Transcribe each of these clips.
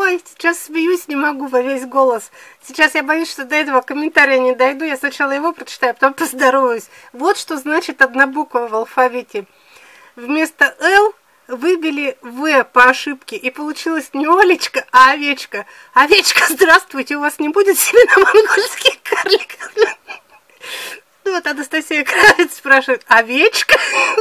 Ой, сейчас смеюсь, не могу во весь голос. Сейчас я боюсь, что до этого комментария не дойду. Я сначала его прочитаю, а потом поздороваюсь. Вот что значит одна буква в алфавите. Вместо «Л» выбили «В» по ошибке, и получилось не Олечка, а овечка. Овечка, здравствуйте, у вас не будет северно-монгольских карликов? Ну вот Анастасия Кравец спрашивает, овечка?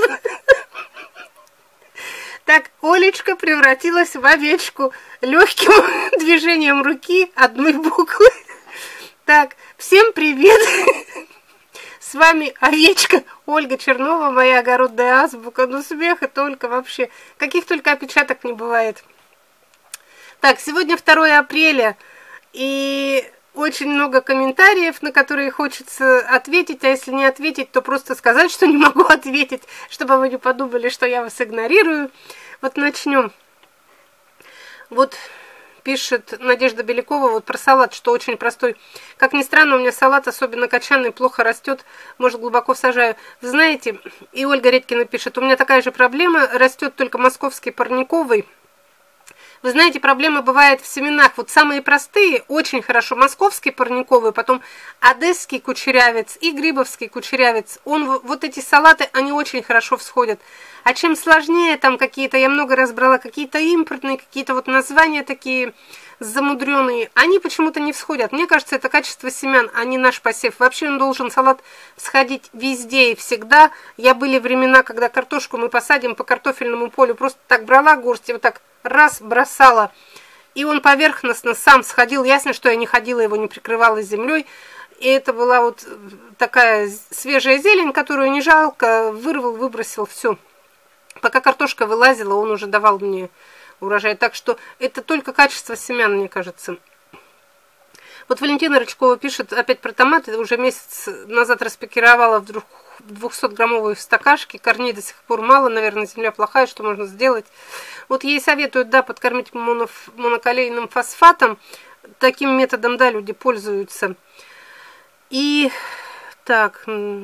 Так, Олечка превратилась в овечку легким движением руки одной буквы. Так, всем привет! С вами овечка Ольга Чернова, моя огородная азбука. Ну, смеха только вообще. Каких только опечаток не бывает. Так, сегодня 2 апреля. И очень много комментариев, на которые хочется ответить. А если не ответить, то просто сказать, что не могу ответить, чтобы вы не подумали, что я вас игнорирую. Вот начнем. Вот пишет Надежда Белякова вот про салат, что очень простой. Как ни странно, у меня салат, особенно кочанный, плохо растет, может, глубоко сажаю. Вы знаете, и Ольга Редькина пишет, у меня такая же проблема, растет только московский парниковый. Вы знаете, проблема бывает в семенах. Вот самые простые, очень хорошо, московский парниковый, потом одесский кучерявец и грибовский кучерявец. Вот эти салаты, они очень хорошо всходят. А чем сложнее, там какие-то, я много раз брала, какие-то импортные, какие-то вот названия такие замудренные, они почему-то не всходят. Мне кажется, это качество семян, а не наш посев. Вообще он должен, салат, всходить везде и всегда. Были времена, когда картошку мы посадим по картофельному полю, просто так брала горсть и вот так раз бросала, и он поверхностно сам сходил. Ясно, что я не ходила, его не прикрывала землей. И это была вот такая свежая зелень, которую не жалко, вырвал, выбросил, все. Пока картошка вылазила, он уже давал мне урожай. Так что это только качество семян, мне кажется. Вот Валентина Рычкова пишет опять про томаты. Уже месяц назад распекировала вдруг 200-граммовые стакашки. Корней до сих пор мало, наверное, земля плохая, что можно сделать? Вот ей советуют, да, подкормить монокалейным фосфатом. Таким методом, да, люди пользуются. И так,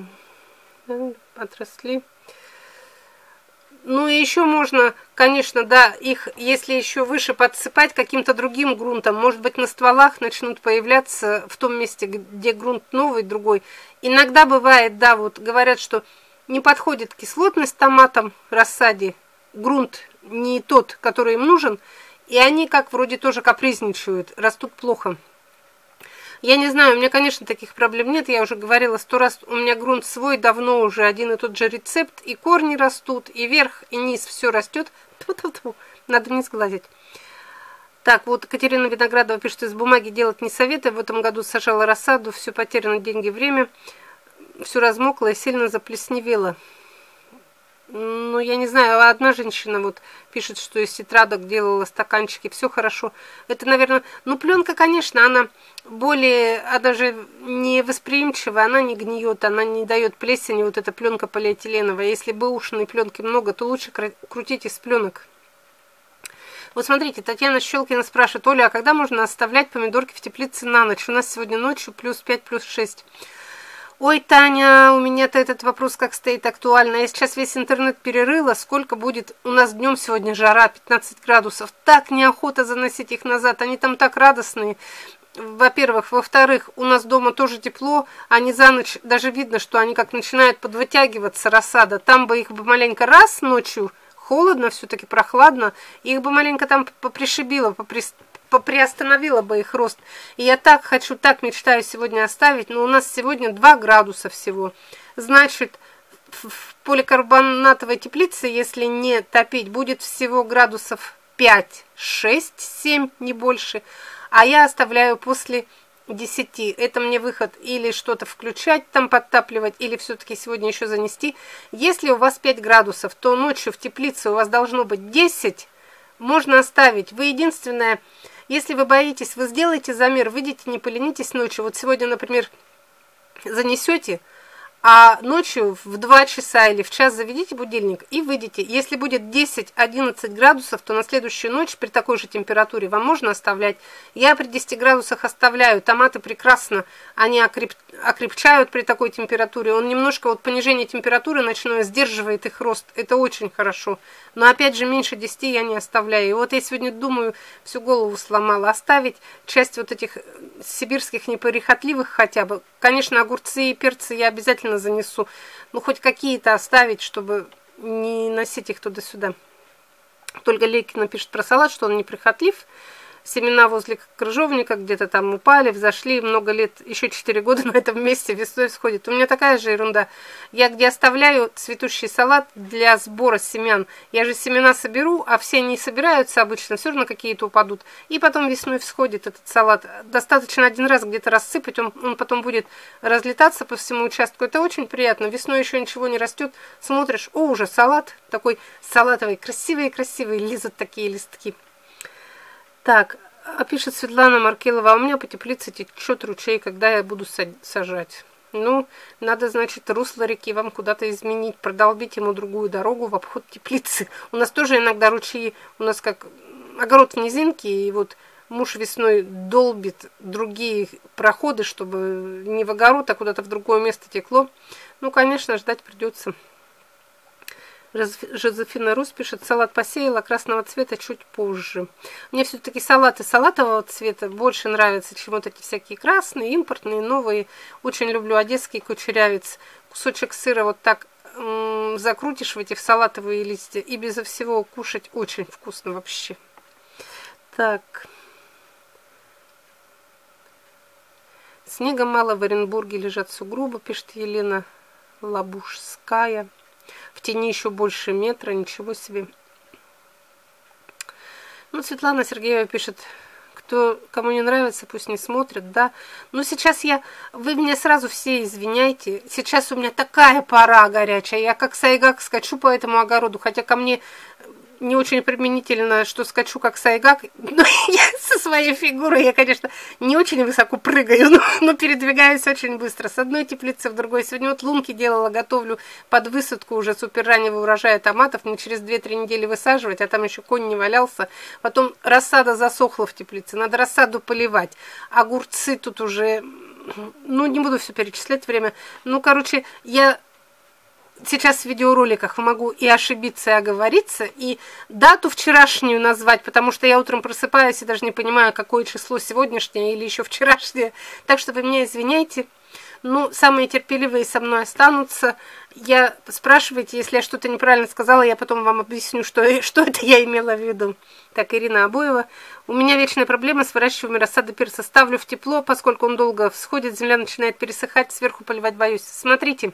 отросли. Ну и еще можно, конечно, да, их, если еще выше подсыпать каким-то другим грунтом, может быть, на стволах начнут появляться в том месте, где грунт новый, другой. Иногда бывает, да, вот говорят, что не подходит кислотность томатам, рассаде, грунт не тот, который им нужен, и они как вроде тоже капризничают, растут плохо. Я не знаю, у меня, конечно, таких проблем нет. Я уже говорила 100 раз, у меня грунт свой, давно уже один и тот же рецепт. И корни растут, и верх, и низ, все растет. Тьфу-тьфу-тьфу, надо не сглазить. Так, вот Катерина Виноградова пишет, из бумаги делать не советую. В этом году сажала рассаду, все потеряно, деньги, время. Все размокло и сильно заплесневело. Ну, я не знаю, одна женщина вот пишет, что из тетрадок делала стаканчики, все хорошо. Это, наверное, ну, пленка, конечно, она более, она же не восприимчивая, она не гниет, она не дает плесени, вот эта пленка полиэтиленовая. Если бэушной пленки много, то лучше крутить из пленок. Вот смотрите, Татьяна Щелкина спрашивает, Оля, а когда можно оставлять помидорки в теплице на ночь? У нас сегодня ночью +5, +6. Ой, Таня, у меня-то этот вопрос как стоит актуально. Я сейчас весь интернет перерыла. Сколько будет? У нас днем сегодня жара, 15 градусов. Так неохота заносить их назад. Они там так радостные. Во-первых. Во-вторых, у нас дома тоже тепло. Они за ночь, даже видно, что они как начинают подвытягиваться, рассада. Там бы их бы маленько раз ночью, холодно, все-таки прохладно. Их бы маленько там попришибило, приостановила бы их рост. И я так хочу, так мечтаю сегодня оставить, но у нас сегодня 2 градуса всего. Значит, в поликарбонатовой теплице, если не топить, будет всего градусов 5, 6, 7, не больше. А я оставляю после 10. Это мне выход или что-то включать, там подтапливать, или все-таки сегодня еще занести. Если у вас 5 градусов, то ночью в теплице у вас должно быть 10. Можно оставить. Вы единственное... Если вы боитесь, вы сделаете замер, выйдите, не поленитесь ночью. Вот сегодня, например, занесете, А ночью в 2 часа или в час заведите будильник и выйдите. Если будет 10-11 градусов, то на следующую ночь при такой же температуре вам можно оставлять. Я при 10 градусах оставляю. Томаты прекрасно, они окрепчают при такой температуре. Он немножко, вот понижение температуры ночное сдерживает их рост. Это очень хорошо. Но опять же меньше 10 я не оставляю. И вот я сегодня думаю, всю голову сломала. Оставить часть вот этих сибирских неприхотливых хотя бы. Конечно, огурцы и перцы я обязательно занесу. Ну, хоть какие-то оставить, чтобы не носить их туда-сюда. Только Лейкина пишет про салат, что он неприхотлив. Семена возле крыжовника где-то там упали, взошли, много лет, еще 4 года на этом месте весной всходит. У меня такая же ерунда. Я где оставляю цветущий салат для сбора семян, я же семена соберу, а все не собираются обычно, все равно какие-то упадут. И потом весной всходит этот салат. Достаточно один раз где-то рассыпать, он потом будет разлетаться по всему участку. Это очень приятно. Весной еще ничего не растет, смотришь, о, уже салат такой салатовый, красивые-красивые, лезут такие листки. Так, пишет Светлана Маркелова, а у меня по теплице течет ручей, когда я буду сажать. Ну, надо, значит, русло реки вам куда-то изменить, продолбить ему другую дорогу в обход теплицы. У нас тоже иногда ручьи, у нас как огород в низинке, и вот муж весной долбит другие проходы, чтобы не в огород, а куда-то в другое место текло. Ну, конечно, ждать придется. Жозефина Рус пишет, салат посеяла красного цвета чуть позже. Мне все-таки салаты салатового цвета больше нравятся, чем вот эти всякие красные, импортные, новые. Очень люблю одесский кучерявец. Кусочек сыра вот так закрутишь в эти салатовые листья и безо всего кушать очень вкусно вообще. Так. Снега мало, в Оренбурге лежат сугробы, пишет Елена Лабушская. В тени еще больше метра, ничего себе. Ну, Светлана Сергеева пишет, кому не нравится, пусть не смотрят, да. Но сейчас вы меня сразу все извиняйте. Сейчас у меня такая пора горячая. Я как сайгак скачу по этому огороду, хотя ко мне не очень применительно, что скачу как сайгак. Но я со своей фигурой, я, конечно, не очень высоко прыгаю, но передвигаюсь очень быстро. С одной теплицы в другой. Сегодня вот лунки делала, готовлю под высадку уже супер раннего урожая томатов. Мне через 2-3 недели высаживать, а там еще конь не валялся. Потом рассада засохла в теплице. Надо рассаду поливать. Огурцы тут уже... Ну, не буду все перечислять время. Ну, короче, я... Сейчас в видеороликах могу и ошибиться, и оговориться, и дату вчерашнюю назвать, потому что я утром просыпаюсь и даже не понимаю, какое число сегодняшнее или еще вчерашнее. Так что вы меня извиняйте. Ну, самые терпеливые со мной останутся. Спрашивайте, если я что-то неправильно сказала, я потом вам объясню, что это я имела в виду. Так, Ирина Обоева. У меня вечная проблема с выращиванием рассады перца. Ставлю в тепло, поскольку он долго всходит, земля начинает пересыхать, сверху поливать боюсь. Смотрите.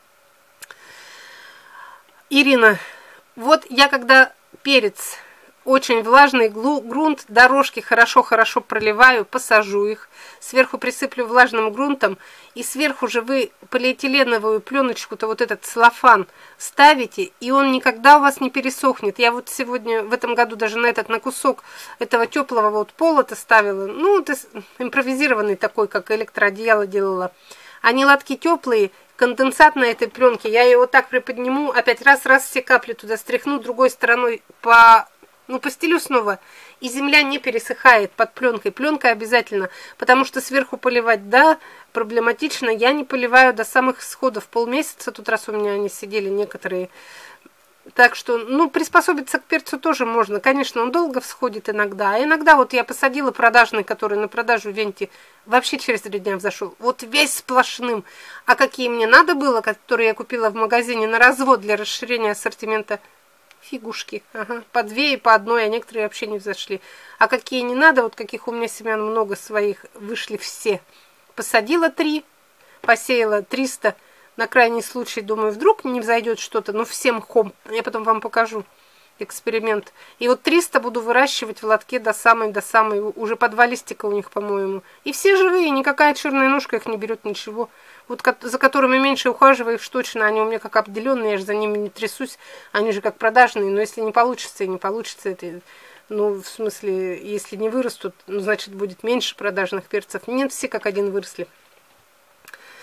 Ирина, вот я когда перец, очень влажный грунт, дорожки хорошо-хорошо проливаю, посажу их, сверху присыплю влажным грунтом, и сверху же вы полиэтиленовую пленочку-то, вот этот целлофан, ставите, и он никогда у вас не пересохнет. Я вот сегодня, в этом году даже на кусок этого теплого вот пола-то ставила, ну, это импровизированный такой, как электроодеяло делала. Они латки теплые, конденсат на этой пленке, я ее вот так приподниму, опять раз все капли туда стряхну, другой стороной постелю снова, и земля не пересыхает под пленкой. Пленка обязательно, потому что сверху поливать, да, проблематично. Я не поливаю до самых сходов, полмесяца, тут раз у меня они сидели некоторые. Так что, приспособиться к перцу тоже можно. Конечно, он долго всходит иногда. А иногда вот я посадила продажный, который на продажу в Венте вообще через 3 дня взошел. Вот весь сплошным. А какие мне надо было, которые я купила в магазине на развод для расширения ассортимента, фигушки. Ага, по 2 и по 1, а некоторые вообще не взошли. А какие не надо, вот каких у меня семян много своих, вышли все. Посадила 3, посеяла 300. На крайний случай, думаю, вдруг не взойдет что-то, но всем мхом. Я потом вам покажу эксперимент. И вот 300 буду выращивать в лотке до самой, уже по 2 листика у них, по-моему. И все живые, никакая черная ножка их не берет, ничего. Вот за которыми меньше ухаживаешь, точно, они у меня как обделенные, я же за ними не трясусь, они же как продажные, но если не получится и не получится, это... в смысле, если не вырастут, значит, будет меньше продажных перцев. Нет, все как один выросли.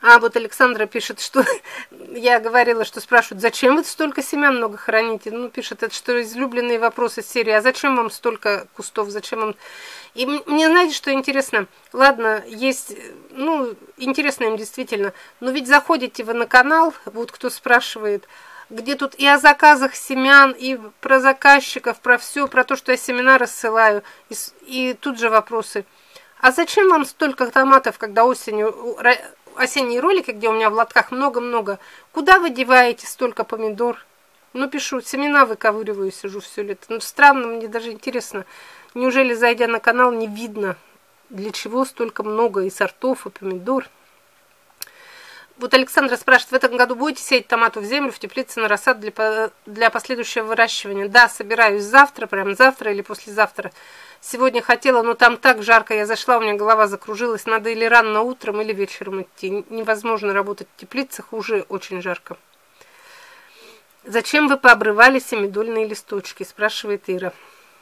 А вот Александра пишет, что я говорила, что спрашивают, зачем вы столько семян много храните? Ну, пишет, это что излюбленные вопросы серии, а зачем вам столько кустов, зачем вам... И мне, знаете, что интересно? Ладно, есть, ну, интересно им действительно, но ведь заходите вы на канал, вот кто спрашивает, где тут и о заказах семян, и про заказчиков, про все, про то, что я семена рассылаю, и тут же вопросы. А зачем вам столько томатов, когда осенью... Осенние ролики, где у меня в лотках много-много. Куда вы деваете столько помидор? Ну, пишу, семена выковыриваю, сижу все лето. Ну, странно, мне даже интересно. Неужели, зайдя на канал, не видно, для чего столько много и сортов, и помидор? Вот Александра спрашивает, в этом году будете сеять томаты в землю, в теплице на рассад для последующего выращивания? Да, собираюсь завтра, прям завтра или послезавтра. Сегодня хотела, но там так жарко, я зашла, у меня голова закружилась. Надо или рано утром, или вечером идти. Невозможно работать в теплицах, уже очень жарко. Зачем вы пообрывали семидольные листочки, спрашивает Ира.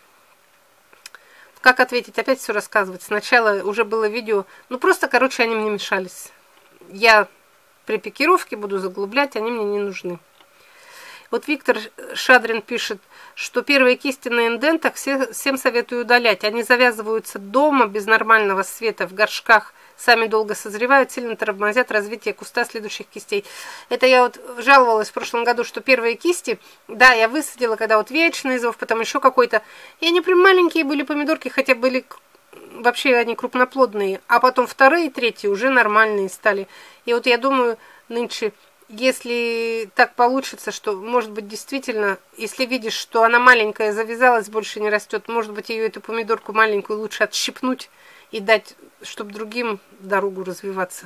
Как ответить? Опять все рассказывать. Сначала уже было видео, ну просто, короче, они мне мешались. Я при пикировке буду заглублять, они мне не нужны. Вот Виктор Шадрин пишет, что первые кисти на индентах всем советую удалять. Они завязываются дома без нормального света, в горшках, сами долго созревают, сильно тормозят развитие куста следующих кистей. Это я вот жаловалась в прошлом году, что первые кисти, да, я высадила, когда вот вечный зов, потом еще какой-то, и они прям маленькие были помидорки, хотя были... Вообще они крупноплодные, а потом вторые и третьи уже нормальные стали. И вот я думаю, нынче, если так получится, что, может быть, действительно, если видишь, что она маленькая, завязалась, больше не растет, может быть, ее, эту помидорку маленькую, лучше отщипнуть и дать, чтобы другим дорогу развиваться.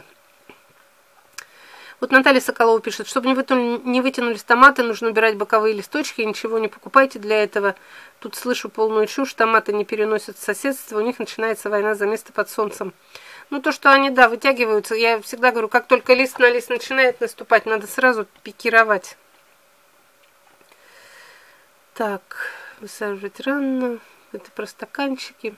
Вот Наталья Соколова пишет, чтобы не вытянулись томаты, нужно убирать боковые листочки, ничего не покупайте для этого. Тут слышу полную чушь, томаты не переносят соседство, у них начинается война за место под солнцем. Ну, то, что они, да, вытягиваются, я всегда говорю, как только лист на лист начинает наступать, надо сразу пикировать. Так, высаживать рано, это про стаканчики.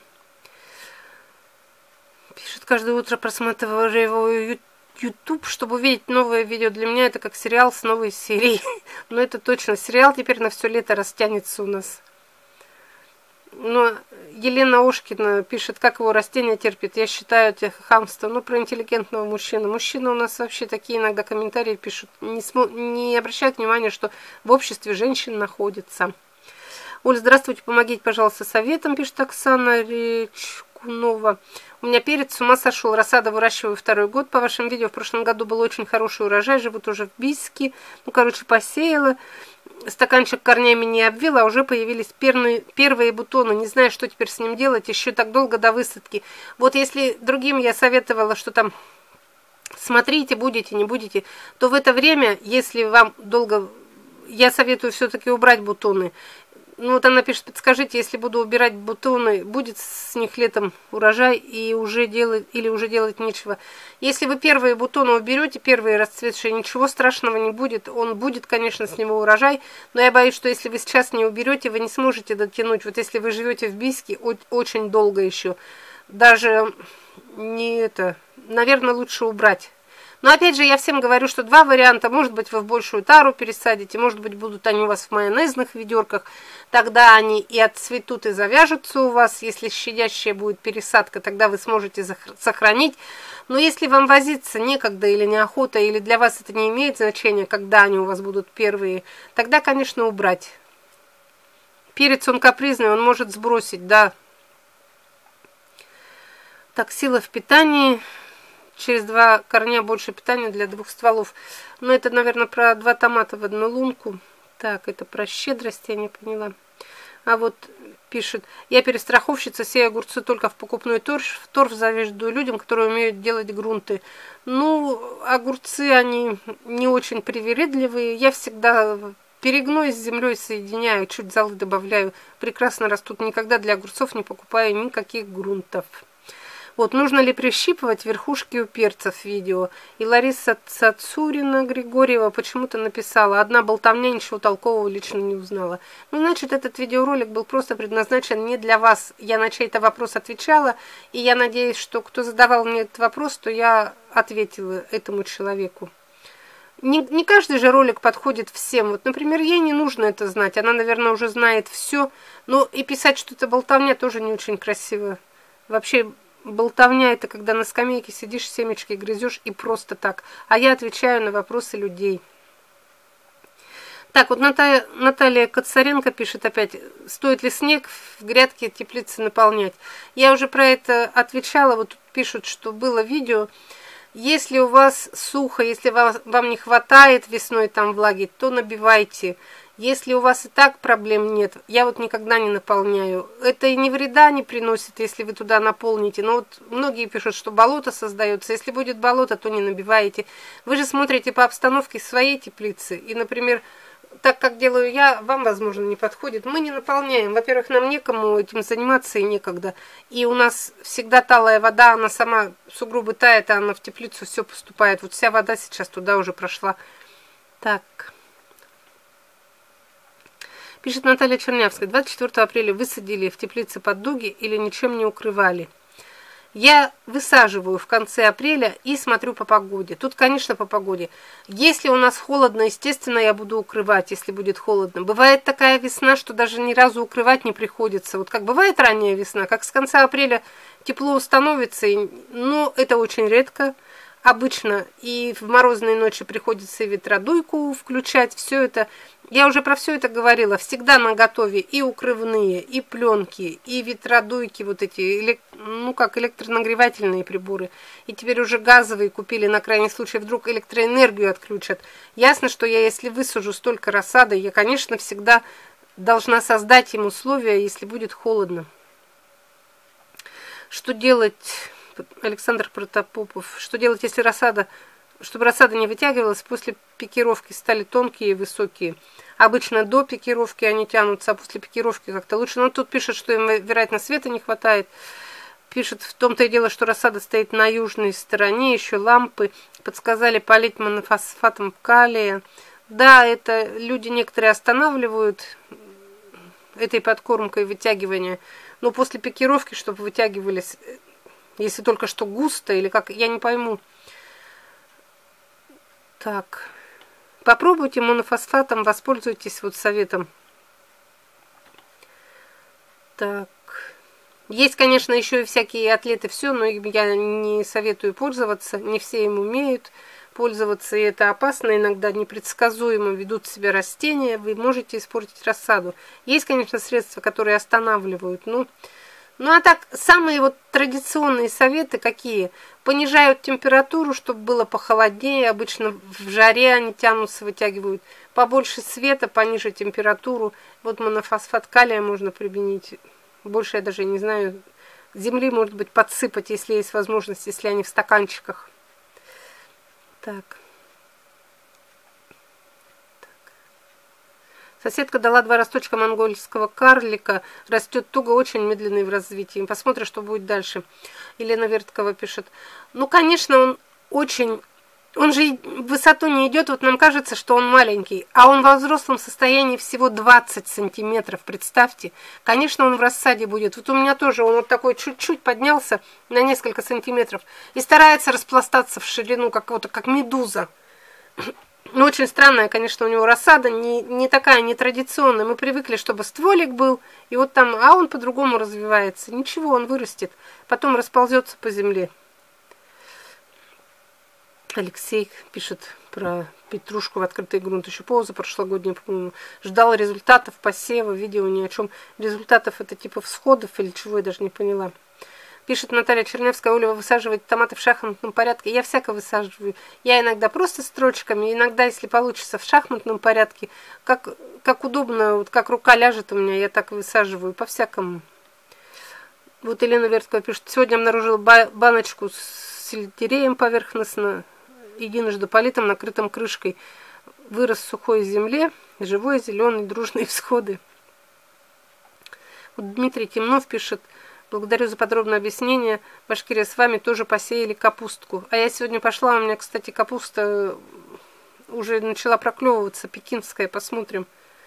Пишет, каждое утро просматриваю его YouTube, чтобы увидеть новое видео. Для меня это как сериал с новой серией. Но это точно. Сериал теперь на все лето растянется у нас. Но Елена Ошкина пишет, как его растения терпит. Я считаю это хамство. Ну, про интеллигентного мужчину. Мужчины у нас вообще такие иногда комментарии пишут. Не обращают внимания, что в обществе женщин находится. Оль, здравствуйте, помогите, пожалуйста, советом, пишет Оксана Речкунова. У меня перец с ума сошел, рассаду выращиваю второй год. По вашим видео в прошлом году был очень хороший урожай, живу тоже в Бийске. Ну, короче, посеяла. Стаканчик корнями не обвила, а уже появились первые бутоны. Не знаю, что теперь с ним делать, еще так долго до высадки. Вот если другим я советовала, что там смотрите, будете, не будете, то в это время, если вам долго... Я советую все-таки убрать бутоны. Ну, вот она пишет, подскажите, если буду убирать бутоны, будет с них летом урожай и уже делать, или уже делать нечего. Если вы первые бутоны уберете, первые расцветшие, ничего страшного не будет. Он будет, конечно, с него урожай, но я боюсь, что если вы сейчас не уберете, вы не сможете дотянуть. Вот если вы живете в Бийске очень долго еще, даже не это, наверное, лучше убрать. Но опять же, я всем говорю, что два варианта. Может быть, вы в большую тару пересадите, может быть, будут они у вас в майонезных ведерках. Тогда они и отцветут, и завяжутся у вас. Если щадящая будет пересадка, тогда вы сможете сохранить. Но если вам возиться некогда или неохота, или для вас это не имеет значения, когда они у вас будут первые, тогда, конечно, убрать. Перец, он капризный, он может сбросить, да. Так, сила в питании... Через два корня больше питания для двух стволов. Но это, наверное, про два томата в одну лунку. Так, это про щедрость, я не поняла. А вот пишет, я перестраховщица, сею огурцы только в покупной торф. Торф завежду людям, которые умеют делать грунты. Ну, огурцы, они не очень привередливые. Я всегда перегной с землей соединяю, чуть золы добавляю. Прекрасно растут. Никогда для огурцов не покупаю никаких грунтов. Вот, нужно ли прищипывать верхушки у перцев видео? И Лариса Цацурина Григорьева почему-то написала: одна болтовня, ничего толкового лично не узнала. Ну, значит, этот видеоролик был просто предназначен не для вас. Я на чей-то вопрос отвечала, и я надеюсь, что кто задавал мне этот вопрос, то я ответила этому человеку. Не каждый же ролик подходит всем. Вот, например, ей не нужно это знать. Она, наверное, уже знает все. Но и писать, что это болтовня, тоже не очень красиво. Вообще, болтовня — это когда на скамейке сидишь, семечки грызешь и просто так. А я отвечаю на вопросы людей. Так, вот Наталья Коцаренко пишет опять: стоит ли снег в грядке теплицы наполнять? Я уже про это отвечала. Вот тут пишут, что было видео. Если у вас сухо, если вам не хватает весной там влаги, то набивайте. Если у вас и так проблем нет, я вот никогда не наполняю. Это и ни вреда не приносит, если вы туда наполните. Но вот многие пишут, что болото создается. Если будет болото, то не набиваете. Вы же смотрите по обстановке своей теплицы. И, например, так как делаю я, вам, возможно, не подходит. Мы не наполняем. Во-первых, нам некому этим заниматься и некогда. И у нас всегда талая вода, она сама, сугробы тает, а она в теплицу все поступает. Вот вся вода сейчас туда уже прошла. Так. Пишет Наталья Чернявская: 24 апреля высадили в теплице под дуги или ничем не укрывали? Я высаживаю в конце апреля и смотрю по погоде. Тут, конечно, по погоде. Если у нас холодно, естественно, я буду укрывать, если будет холодно. Бывает такая весна, что даже ни разу укрывать не приходится. Вот как бывает ранняя весна, как с конца апреля тепло становится, но это очень редко. Обычно и в морозные ночи приходится и ветродуйку включать. Все это, я уже про все это говорила. Всегда наготове и укрывные, и пленки, и ветродуйки, вот эти, ну как электронагревательные приборы. И теперь уже газовые купили на крайний случай, вдруг электроэнергию отключат. Ясно, что я, если высажу столько рассады, я, конечно, всегда должна создать им условия, если будет холодно. Что делать? Александр Протопопов. Что делать, если чтобы рассада не вытягивалась, после пикировки стали тонкие и высокие? Обычно до пикировки они тянутся, а после пикировки как-то лучше. Но тут пишет, что им, вероятно, света не хватает. Пишет, в том-то и дело, что рассада стоит на южной стороне, еще лампы. Подсказали полить монофосфатом калия. Да, это люди некоторые останавливают этой подкормкой вытягивания. Но после пикировки, чтобы вытягивались... Если только что густо или как, я не пойму. Так. Попробуйте монофосфатом, воспользуйтесь вот советом. Так. Есть, конечно, еще и всякие атлеты, все, но я не советую пользоваться. Не все им умеют пользоваться, и это опасно. Иногда непредсказуемо ведут себя растения. Вы можете испортить рассаду. Есть, конечно, средства, которые останавливают, но... Ну, а так, самые вот традиционные советы какие? Понижают температуру, чтобы было похолоднее. Обычно в жаре они тянутся, вытягивают. Побольше света, пониже температуру. Вот монофосфат калия можно применить. Больше я даже не знаю. Земли, может быть, подсыпать, если есть возможность, если они в стаканчиках. Так. Соседка дала 2 росточка монгольского карлика. Растет туго, очень медленный в развитии. Посмотрим, что будет дальше. Елена Верткова пишет. Ну, конечно, он очень... Он же в высоту не идет. Вот нам кажется, что он маленький. А он во взрослом состоянии всего 20 сантиметров. Представьте. Конечно, он в рассаде будет. Вот у меня тоже он вот такой чуть-чуть поднялся на несколько сантиметров. И старается распластаться в ширину, как медуза. Ну, очень странная, конечно, у него рассада, не такая нетрадиционная. Мы привыкли, чтобы стволик был, и вот там, а он по-другому развивается. Ничего, он вырастет, потом расползется по земле. Алексей пишет про петрушку в открытый грунт. Еще позапрошлогодний, по-моему, ждал результатов посева, видео ни о чем. Результатов это типа всходов или чего, я даже не поняла. Пишет Наталья Чернявская: Оля, вы высаживаете томаты в шахматном порядке. Я всяко высаживаю. Я иногда просто строчками, иногда, если получится, в шахматном порядке. Как удобно, вот как рука ляжет у меня, я так высаживаю, по-всякому. Вот Елена Верткова пишет: сегодня обнаружила баночку с сельдереем поверхностно, единожды политым, накрытым крышкой. Вырос в сухой земле, живой, зеленый, дружные всходы. Вот Дмитрий Темнов пишет: Благодарю за подробное объяснение. Башкирия, с вами тоже посеяли капустку. А я сегодня пошла, у меня, кстати, капуста уже начала проклевываться, пекинская, посмотрим.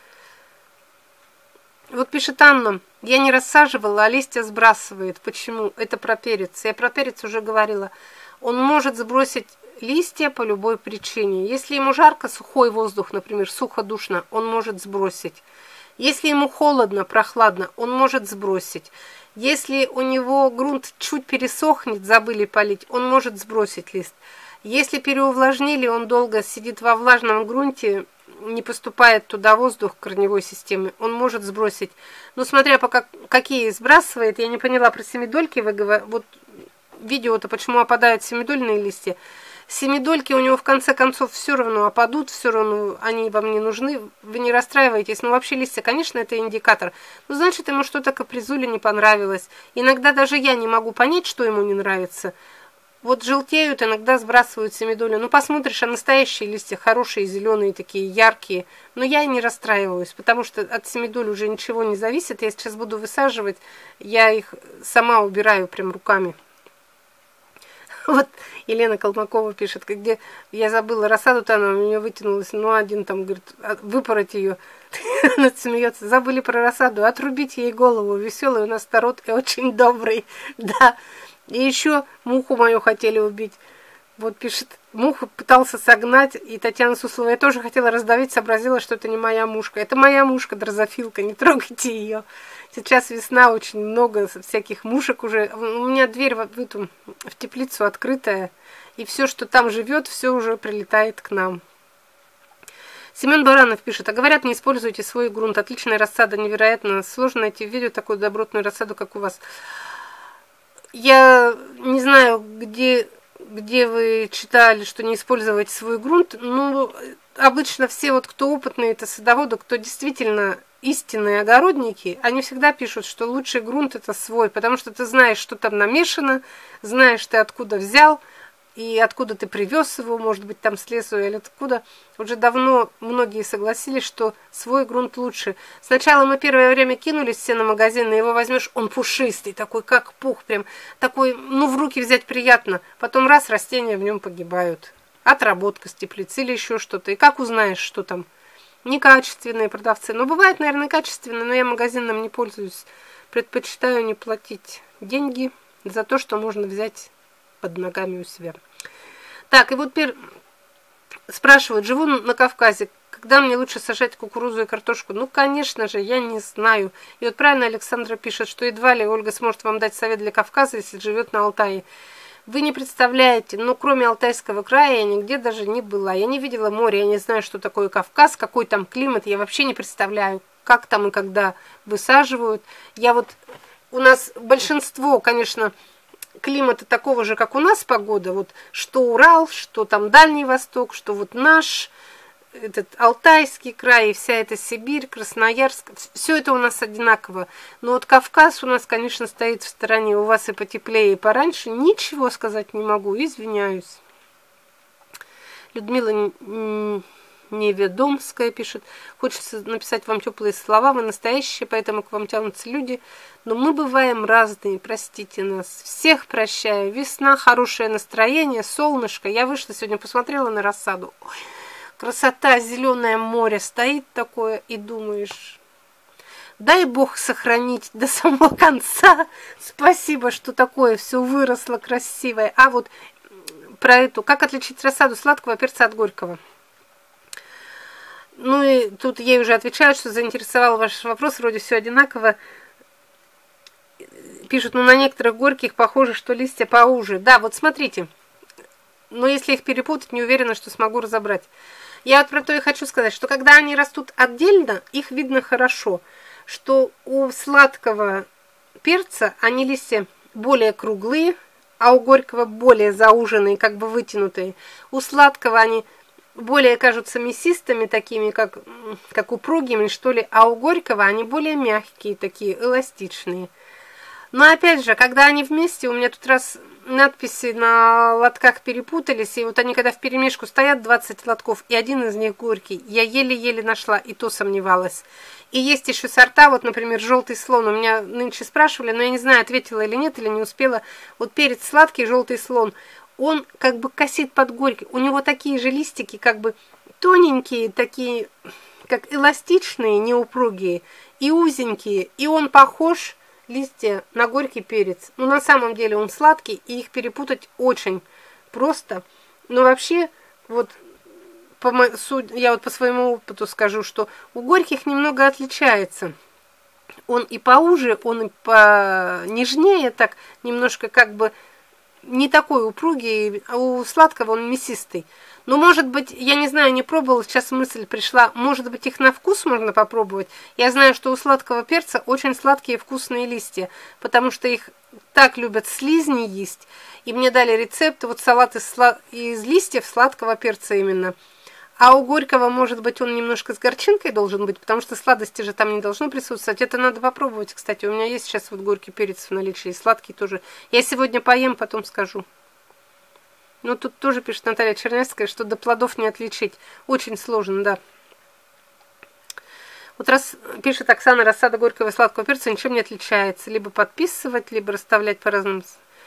Вот пишет Анна, я не рассаживала, а листья сбрасывает. Почему? Это про перец. Я про перец уже говорила. Он может сбросить листья по любой причине. Если ему жарко, сухой воздух, например, сухо, душно, он может сбросить. Если ему холодно, прохладно, он может сбросить. Если у него грунт чуть пересохнет, забыли полить, он может сбросить лист. Если переувлажнили, он долго сидит во влажном грунте, не поступает туда воздух корневой системы, он может сбросить. Но смотря по какие сбрасывает, я не поняла про семидольки, вы говорите, вот видео-то почему опадают семидольные листья. Семидольки у него в конце концов все равно опадут, все равно они вам не нужны, вы не расстраиваетесь. Но вообще листья, конечно, это индикатор. Но значит, ему что-то капризуля не понравилось. Иногда даже я не могу понять, что ему не нравится. Вот желтеют, иногда сбрасывают семидолю. Ну, посмотришь, а настоящие листья хорошие, зеленые, такие яркие. Но я и не расстраиваюсь, потому что от семидоли уже ничего не зависит. Я сейчас буду высаживать, я их сама убираю прям руками. Вот Елена Колмакова пишет, где я забыла рассаду-то, она у меня вытянулась. Ну, один там говорит, выпороть ее. Она смеется. Забыли про рассаду, отрубить ей голову. Веселый у нас народ и очень добрый. Да. И еще муху мою хотели убить. Вот пишет, муху пытался согнать, и Татьяна Суслова, я тоже хотела раздавить, сообразила, что это не моя мушка. Это моя мушка, дрозофилка, не трогайте ее. Сейчас весна, очень много всяких мушек уже. У меня дверь в теплицу открытая, и все, что там живет, все уже прилетает к нам. Семен Баранов пишет, а говорят, не используйте свой грунт. Отличная рассада, невероятно сложно найти в видео такую добротную рассаду, как у вас. Я не знаю, где вы читали, что не использовать свой грунт. Ну, обычно все, вот кто опытные, это садоводы, кто действительно истинные огородники, они всегда пишут, что лучший грунт это свой, потому что ты знаешь, что там намешано, знаешь ты откуда взял, и откуда ты привез его, может быть, там с лесу или откуда. Уже давно многие согласились, что свой грунт лучше. Сначала мы первое время кинулись все на магазин, и его возьмешь, он пушистый, такой как пух, прям такой, ну, в руки взять приятно. Потом раз, растения в нем погибают. Отработка с теплицы или еще что-то. И как узнаешь, что там? Некачественные продавцы. Но бывает, наверное, качественные, но я магазином не пользуюсь. Предпочитаю не платить деньги за то, что можно взять под ногами у себя. Так, и вот теперь спрашивают, живу на Кавказе, когда мне лучше сажать кукурузу и картошку? Ну, конечно же, я не знаю. И вот правильно Александра пишет, что едва ли Ольга сможет вам дать совет для Кавказа, если живет на Алтае. Вы не представляете, но кроме Алтайского края я нигде даже не была. Я не видела море, я не знаю, что такое Кавказ, какой там климат, я вообще не представляю, как там и когда высаживают. У нас большинство, конечно, климата такого же, как у нас погода, вот что Урал, что там Дальний Восток, что вот наш, этот Алтайский край, и вся эта Сибирь, Красноярск, все это у нас одинаково. Но вот Кавказ у нас, конечно, стоит в стороне, у вас и потеплее, и пораньше, ничего сказать не могу, извиняюсь. Людмила Неведомская пишет, хочется написать вам теплые слова, вы настоящие, поэтому к вам тянутся люди, но мы бываем разные, простите нас, всех прощаю, весна, хорошее настроение, солнышко, я вышла сегодня, посмотрела на рассаду, ой, красота, зеленое море стоит такое, и думаешь, дай Бог сохранить до самого конца, спасибо, что такое все выросло красивое, а вот про эту, как отличить рассаду сладкого перца от горького? Ну и тут ей уже отвечают, что заинтересовал ваш вопрос, вроде все одинаково. Пишут, ну на некоторых горьких похоже, что листья поуже. Да, вот смотрите, но если их перепутать, не уверена, что смогу разобрать. Я вот про то и хочу сказать, что когда они растут отдельно, их видно хорошо, что у сладкого перца они листья более круглые, а у горького более зауженные, как бы вытянутые. У сладкого они более кажутся мясистыми, такими, как упругими, что ли, а у горького они более мягкие, такие эластичные. Но опять же, когда они вместе, у меня тут раз надписи на лотках перепутались, и вот они когда вперемешку стоят, 20 лотков, и один из них горький. Я еле-еле нашла, и то сомневалась. И есть еще сорта, вот, например, желтый слон. У меня нынче спрашивали, но я не знаю, ответила или нет, или не успела. Вот перец сладкий, желтый слон, он как бы косит под горький. У него такие же листики, как бы тоненькие, такие, как эластичные, неупругие, и узенькие. И он похож, листья, на горький перец. Но на самом деле он сладкий, и их перепутать очень просто. Но вообще, вот, я вот по своему опыту скажу, что у горьких немного отличается. Он и поуже, он и понежнее, так немножко как бы не такой упругий, а у сладкого он мясистый. Но, может быть, я не знаю, не пробовала, сейчас мысль пришла, может быть, их на вкус можно попробовать. Я знаю, что у сладкого перца очень сладкие вкусные листья, потому что их так любят слизни есть. И мне дали рецепт, вот салат из листьев сладкого перца именно. А у горького, может быть, он немножко с горчинкой должен быть, потому что сладости же там не должно присутствовать. Это надо попробовать, кстати. У меня есть сейчас вот горький перец в наличии, сладкий тоже. Я сегодня поем, потом скажу. Ну, тут тоже пишет Наталья Чернявская, что до плодов не отличить. Очень сложно, да. Вот раз пишет Оксана, рассада горького и сладкого перца ничем не отличается. Либо подписывать, либо расставлять по разным...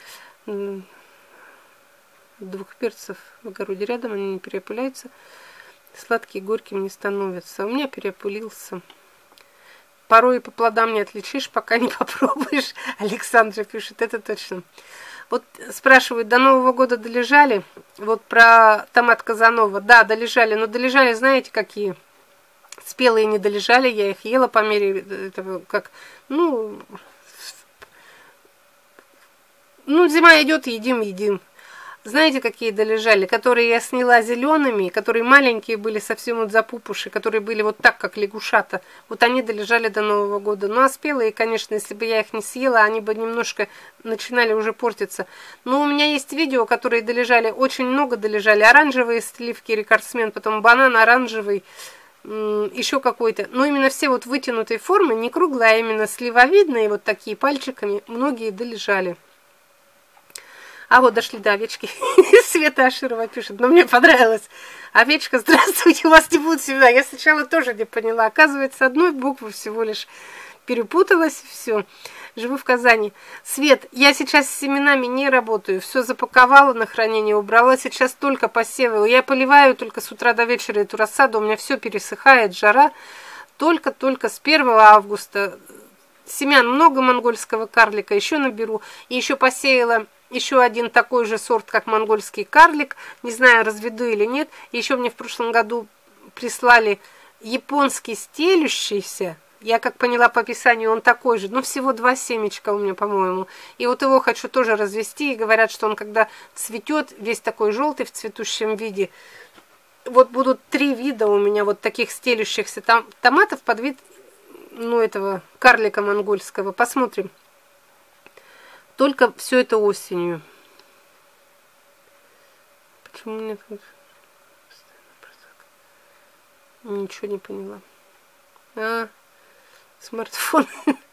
Двух перцев в огороде рядом, они не переопыляются. Сладкий горьким не становится. У меня переопылился. Порой по плодам не отличишь, пока не попробуешь. Александра пишет, это точно. Вот спрашивают, до Нового года долежали? Вот про томат Казанова. Да, долежали. Но долежали, знаете, какие? Спелые не долежали. Я их ела по мере этого, как... Ну, зима идет, едим. Знаете, какие долежали? Которые я сняла зелеными, которые маленькие были, совсем вот запупуши, которые были вот так, как лягушата. Вот они долежали до Нового года. Ну, а спелые, конечно, если бы я их не съела, они бы немножко начинали уже портиться. Но у меня есть видео, которые долежали, очень много долежали. Оранжевые сливки, рекордсмен, потом банан оранжевый, еще какой-то. Но именно все вот вытянутой формы, не круглые, а именно сливовидные, вот такие пальчиками, многие долежали. А вот дошли до овечки. Света Аширова пишет, но мне понравилось. Овечка, здравствуйте, у вас не будет всегда. Я сначала тоже не поняла. Оказывается, одной буквы всего лишь перепуталась. Все. Живу в Казани. Свет, я сейчас с семенами не работаю. Все запаковала на хранение, убрала. Сейчас только посевы. Я поливаю только с утра до вечера эту рассаду. У меня все пересыхает, жара. Только с 1 августа. Семян много монгольского карлика. Еще наберу. И еще посеяла... Еще один такой же сорт, как монгольский карлик. Не знаю, разведу или нет. Еще мне в прошлом году прислали японский стелющийся. Я как поняла по описанию, он такой же. Но всего 2 семечка у меня, по-моему. И вот его хочу тоже развести. И говорят, что он когда цветет, весь такой желтый в цветущем виде. Вот будут 3 вида у меня вот таких стелющихся томатов под вид, этого карлика монгольского. Посмотрим. Только все это осенью. Почему нет? Ничего не поняла. Смартфон.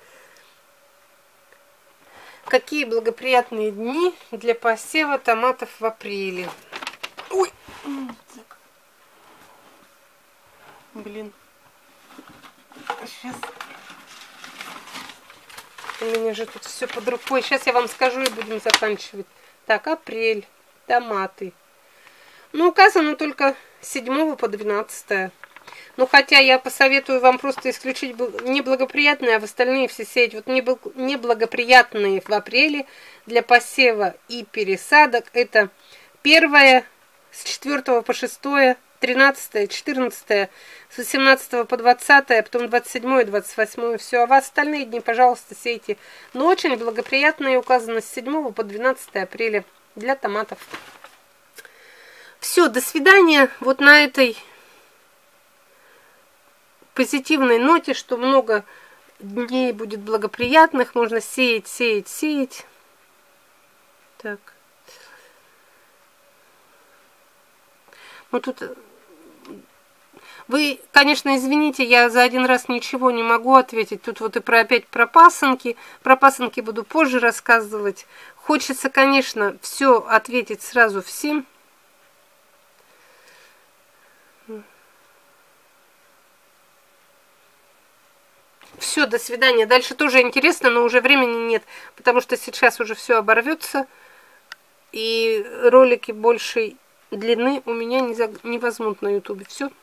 Какие благоприятные дни для посева томатов в апреле? Ой! Блин. Сейчас... У меня же тут все под рукой. Сейчас я вам скажу и будем заканчивать. Так, апрель. Томаты. Указано только с 7 по 12. Хотя я посоветую вам просто исключить неблагоприятные, а в остальные все сеять. Вот неблагоприятные в апреле для посева и пересадок. Это 1 с 4 по 6, 13, 14, с 18 по 20, а потом 27, 28, все. А в остальные дни, пожалуйста, сейте. Но очень благоприятные указано с 7 по 12 апреля для томатов. Все, до свидания. Вот на этой позитивной ноте, что много дней будет благоприятных, можно сеять. Так. Тут... Вы, конечно, извините, я за один раз ничего не могу ответить. Тут вот и опять про пасынки. Про пасынки буду позже рассказывать. Хочется, конечно, все ответить сразу всем. Все, до свидания. Дальше тоже интересно, но уже времени нет, потому что сейчас уже все оборвется. И ролики большей длины у меня не возьмут на ютубе. Все.